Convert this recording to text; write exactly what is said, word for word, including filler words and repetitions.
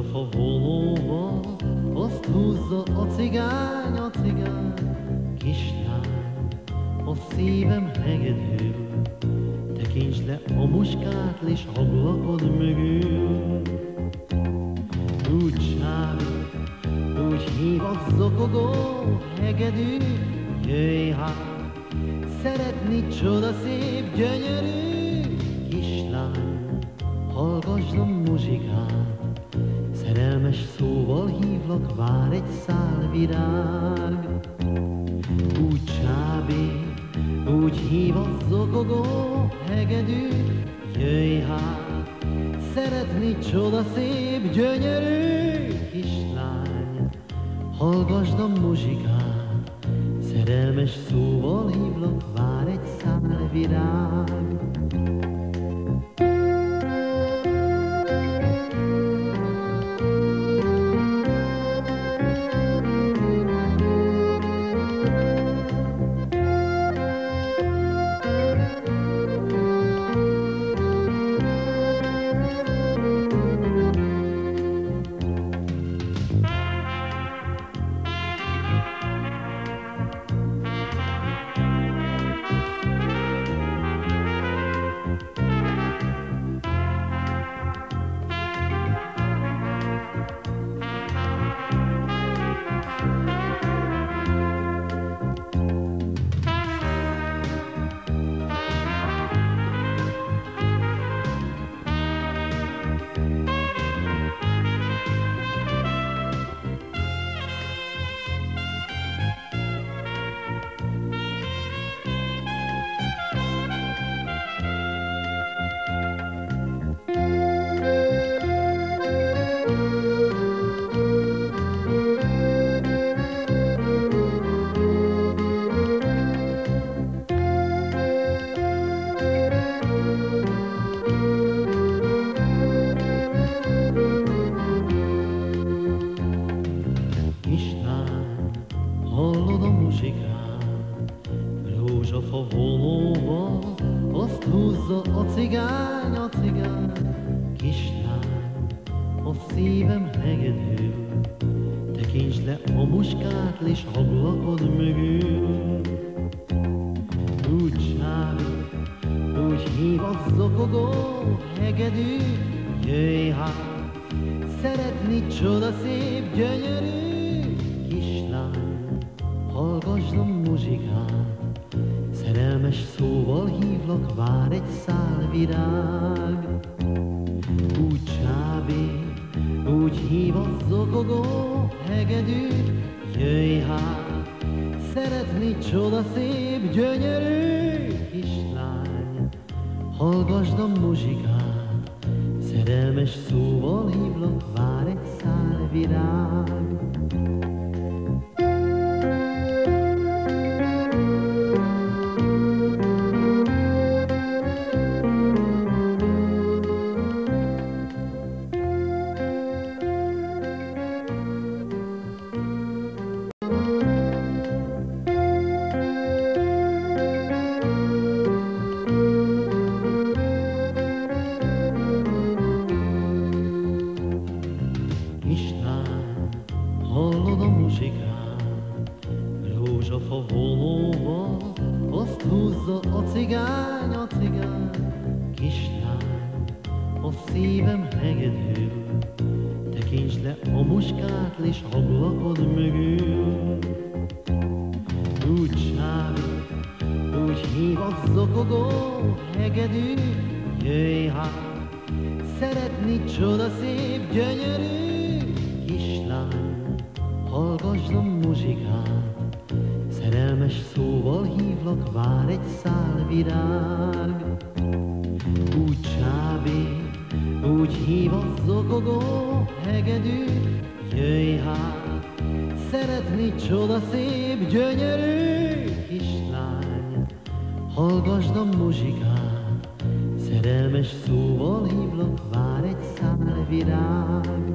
Rózsafa vonóval, azt húzza a cigány, a cigány. Kislány, a szívem hegedül, tekintsd le a muskátlis ablakod mögül. Úgy csábít, úgy hív a zokogó hegedű, jöjj hát, szeretni csodaszép, gyönyörű kislány. Hallgasd a muzsikát, szerelmes szóval hívlak, vár egy szál virág. Úgy csábít, úgy hív a zokogó hegedű, jöjj hát, szeretni csodaszép, gyönyörű kislány. Hallgasd a muzsikát, szerelmes szóval hívlak, vár egy szál virág. Hallod a muzsikát, rózsafa vonóval, azt húzza a cigány, a cigány. Kislány, a szívem hegedül, tekintsd le a muskátlis ablakod mögül. Úgy csábít, úgy hív a zokogó hegedű, jöjj hát, szeretni csodaszép, gyönyörű kislány. Hallgasd a muzsikát, szerelmes szóval hívlak, vár egy szál virág. Úgy csábít, úgy hív a zokogó hegedű, jöjj hát, szeretni csodaszép, gyönyörű kislány. Hallgasd a muzsikát, szerelmes szóval hívlak, vár egy szál virág. Hallod a muzsikát, rózsafa vonóval, azt húzza a cigány, a cigány. Kislány, a szívem hegedül, tekintsd le a muskátlis ablakod mögül. Úgy csábít, úgy hív a zokogó hegedű, jöjj hát, szeretni csodaszép, gyönyörű kislány. Hallgasd a muzsikát, szerelmes szóval hívlak, vár egy szál virág. Úgy csábít, úgy hív a zokogó hegedű, jöjj hát, szeretni csodaszép, gyönyörű kislány. Hallgasd a muzsikát, szerelmes szóval hívlak, vár egy szál virág.